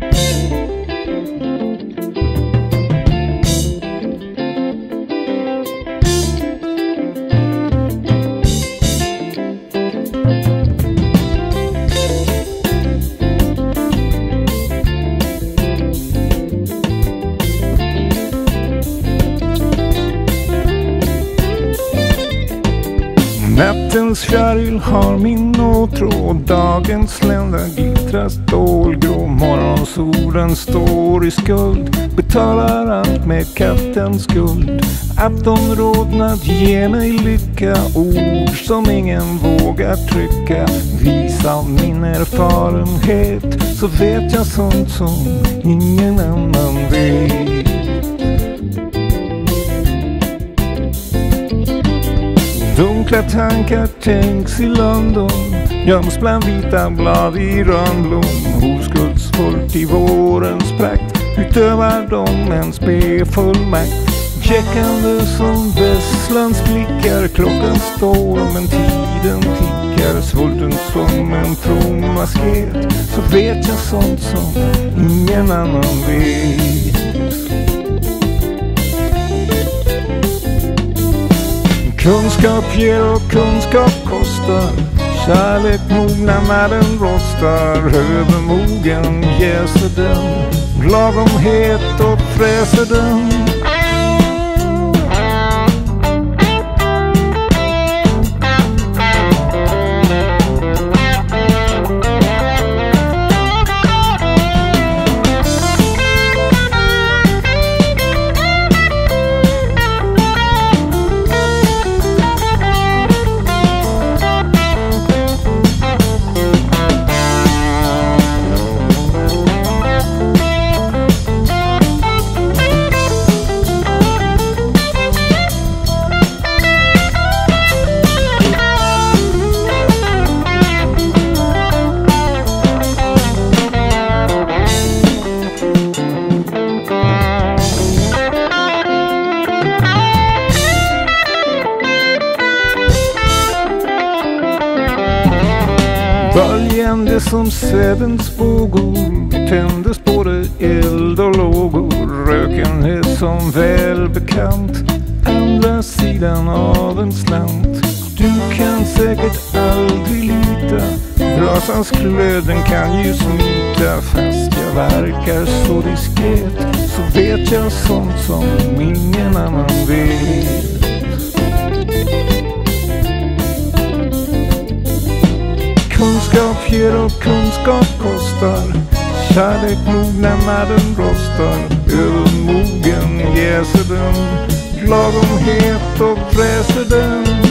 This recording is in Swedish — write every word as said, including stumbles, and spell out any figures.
Nattens fjäril har min åtrå, dagens länder glittrar stålgrå. Morgonsolen står i skuld, betalar allt med kattens guld. Aftonrodnad ger mig lycka, ord som ingen vågar trycka. Vis av min erfarenhet så vet jag sånt som ingen annan vet. Dunkla tankar tänks i London, göms bland vita blad i rönnblom. Oskuldsfullt i vårens prakt utövar de en spefull makt. Checkande som vässlans blickar, klockan står men tiden tickar. Svulten som en from asket, så vet jag sånt som ingen annan vet. Kunskap ger och kunskap kostar, kärlek mognar när den rostar. Övermogen jäser den, lagom het och fräser den. Böljande som sädens vågor tändes både eld och lågor. Röken är som välbekant andra sidan av en slant. Du kan säkert aldrig lita, brasans glöden kan ju smita. Fast jag verkar så diskret så vet jag sånt som ingen annan vet. Kunskap ger och kunskap kostar, kärlek mognar när den rostar. Övermogen jäser den, lagom het och fräser den.